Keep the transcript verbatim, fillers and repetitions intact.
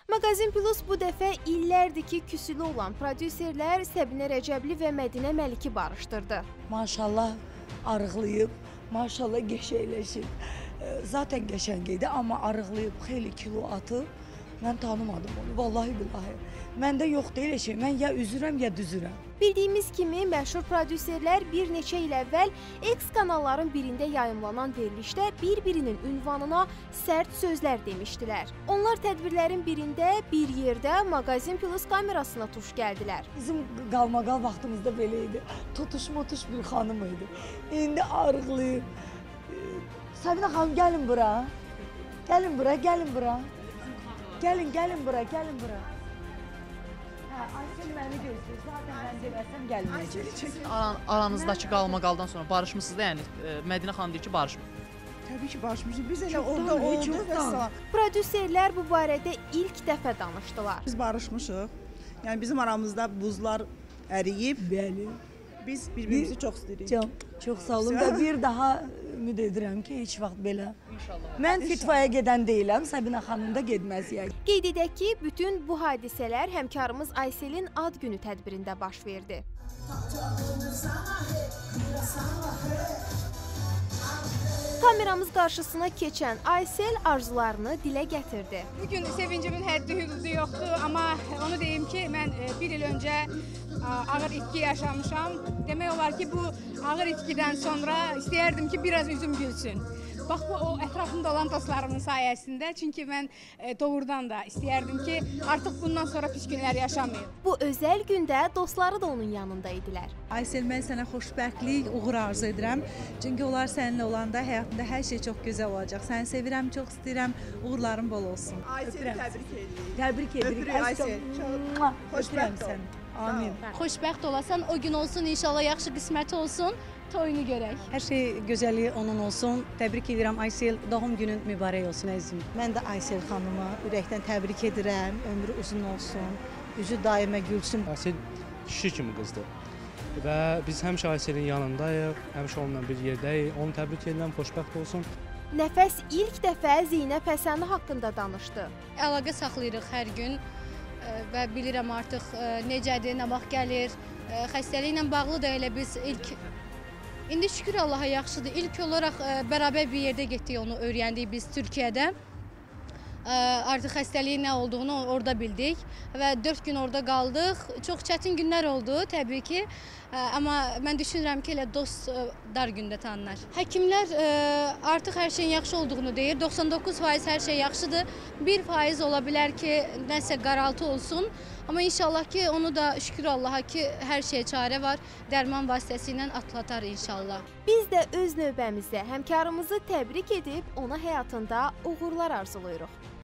Maqazin Plus bu dəfə illərdir ki, küsülü olan prodüserlər Səbinə Rəcəbli və Mədinə Məliki barışdırdı. Maşallah arıqlayıb, maşallah qəşəngləşib. Zaten qəşəng idi, amma arıqlayıb, xeyli kilo atıb. Mən tanımadım onu, vallahi billahi. Məndə yox deyil şey, mən ya üzürəm, ya düzürəm. Bildiyimiz kimi, məşhur prodüserlər bir neçə il əvvəl X kanalların birində yayımlanan verilişdə bir-birinin ünvanına sərt sözlər demişdilər. Onlar tədbirlərin birində bir yerdə Maqazin Plus kamerasına tuş gəldilər. Bizim qalmaqal vaxtımızda belə idi. Tutuş-mutuş bir xanım idi. İndi arıqlayıb. Səbinə xanım, gəlin bura. Gəlin bura, gəlin bura. Gəlin, gəlin bura, gəlin bura. Hə, Aysel məni gözləyir. Zaten mən deməsəm gəlməyəcək. Aran, aranızdakı qalmaqaldan sonra barışmısınız da, yəni e, Mədinə xanım deyir ki, barışmır. Təbii ki, barışmışıq. Biz elə orada olduq və salam. Prodüserlər bu barədə ilk dəfə danışdılar. Biz barışmışıq. Yəni bizim aramızda buzlar əriyib. Bəli. Biz bir-birimizi çox istəyirik. Can, çox sağ olun və bir daha ümid edirəm ki, heç vaxt belə. İnşallah. Mən Fitvaya gedən deyiləm, Səbinə xanım da gedməziyək. Qeyd edək ki, bütün bu hadisələr həmkarımız Ayselin ad günü tədbirində baş verdi. Kameramız qarşısına keçən Aysel arzularını dilə gətirdi. Bugün sevincimin həddi hüdudu yoxdur, amma onu deyim ki, mən bir il öncə ağır itki yaşamışam. Demək olar ki, bu ağır itkidən sonra istəyərdim ki, biraz üzüm gülsün. Bax, bu o ətrafımda olan dostlarımın sayəsində, çünki mən e, doğrudan da istəyərdim ki, artıq bundan sonra pis günlər yaşamayım. Bu özəl gündə dostları da onun yanında idilər. Aysel, mən sənə xoşbəxtlik, uğur arzu edirəm. Çünki onlar səninlə olanda həyatında hər şey çox gözəl olacaq. Səni sevirəm, çox istəyirəm, uğurların bol olsun. Aysel təbrik edirik. Təbrik edirik. Öpürük Aysel. Xoşbəxt ol. Amin. Xoşbəxt olasan, o gün olsun, inşallah yaxşı qisməti olsun, toyunu görək. Hər şey gözəlliyi onun olsun. Təbrik edirəm Aysel, doğum günün mübarək olsun əzizim. Mən də Aysel xanıma ürəkdən təbrik edirəm, ömrü uzun olsun, üzü daimə gülsün. Aysel kişi kimi qızdır və biz həmişə Ayselin yanındayıq, həmişə onunla bir yerdəyik. Onu təbrik edirəm, xoşbəxt olsun. Nəfəs ilk dəfə Zeynəb Həsəni haqqında danışdı. Əlaqə saxlayırıq hər gün və bilirəm artıq necədir, nə vaxt gəlir. Xəstəliklə bağlı da elə biz ilk, indi şükür Allaha yaxşıdır. İlk olaraq bərabər bir yerdə getdik, onu öyrəndik biz Türkiyədə. Artıq xəstəliyin nə olduğunu orada bildik və dörd gün orada qaldıq. Çox çətin günlər oldu təbii ki, amma mən düşünürəm ki, elə dost dar gündə tanınar. Həkimlər artıq hər şeyin yaxşı olduğunu deyir, doxsan doqquz faiz hər şey yaxşıdır, bir faiz ola bilər ki, nəsə qaraltı olsun. Amma inşallah ki, onu da şükür Allaha ki, hər şeyə çarə var, dərman vasitəsilə atlatar inşallah. Biz də öz növbəmizdə həmkarımızı təbrik edib ona həyatında uğurlar arzulayırıq.